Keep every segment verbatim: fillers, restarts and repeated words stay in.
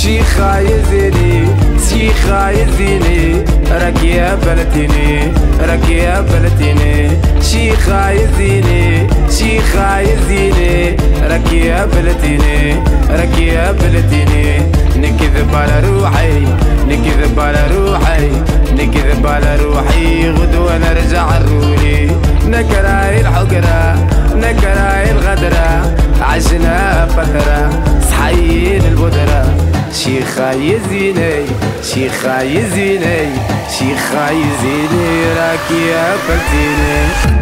شيخة يزيني شيخة يزيني راكي يا بلتيني راكي يا بلتيني شيخة يزيني شيخة يزيني راكي يا بلتيني راكي يا بلتيني نكذب على روحي نكذب على روحي نكذب على روحي غدوة نرجع لروحي نكراي الحقرة نكراي الغدرة عشنا فترة صحيين البدرة شيخة يزيني شيخة يزيني شيخة يزيني راكي يا بلتيني.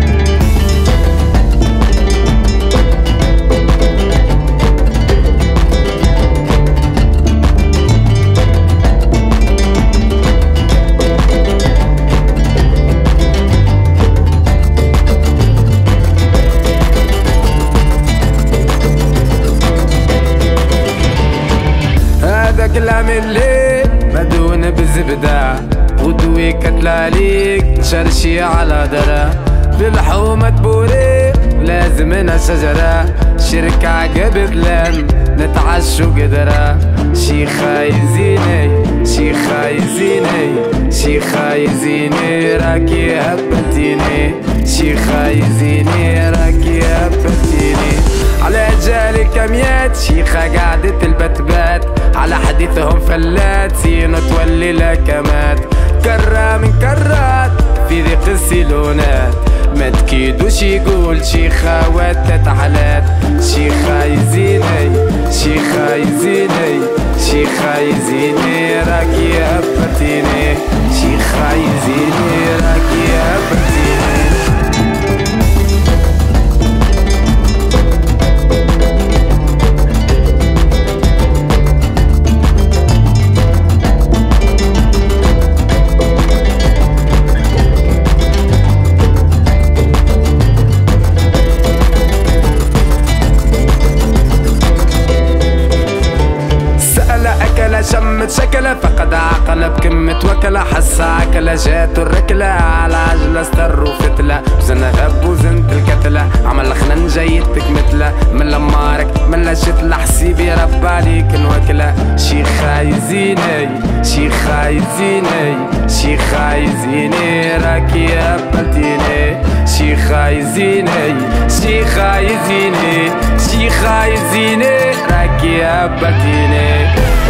كلام الليل مدون بالزبدة ودوي كتلة ليك شرشي على درة بالحومة تبوري لازمنا شجرة شركة عقب لم نتعشو قدرة شيخة يزيني شيخة يزيني شيخة يزيني راكي هبلتيني شيخة يزيني راكي هبلتيني على جال الكميات شيخة قعدت البتبات على حديثهم فلات سينو تولي لكمات كرة من كرات في ذيق السيلونات ما تكيدوش يقول شيخة وتتحلات شيخة يزيني شيخة يزيني شيخة يزيني راكي هبلتيني شيخة يزيني راكي هبلتيني. شمت شكله فقد عقل بكمة وكله حس عكله جات الركلة على عجلة استر وفتلة وزن ذب وزنت الكتلة عمل خنان جيتك مثله من لمارك من لشتلة حسيبي رب عليك نوكله شيخة يزيني شيخة يزيني شيخة يزيني راكي هبلتيني شيخة يزيني شيخة يزيني شيخة يزيني راكي هبلتيني.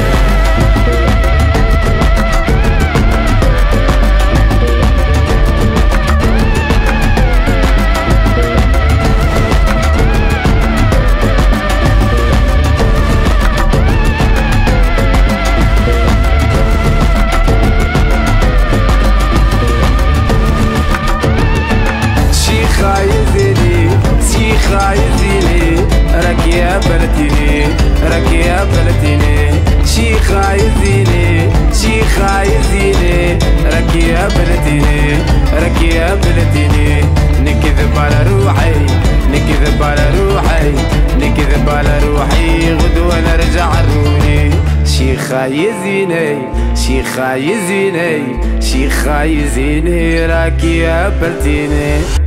شيخة يزيني شيخة يزيني راكي يا بلتيني راكي يا بلتيني شيخة يزيني شيخة يزيني راكي يا بلتيني راكي يا بلتيني نكذب على روحي نكذب على روحي نكذب على روحي غدوة نرجع لروحي شيخة يزيني شيخة يزيني شيخة يزيني راكي يا بلتيني.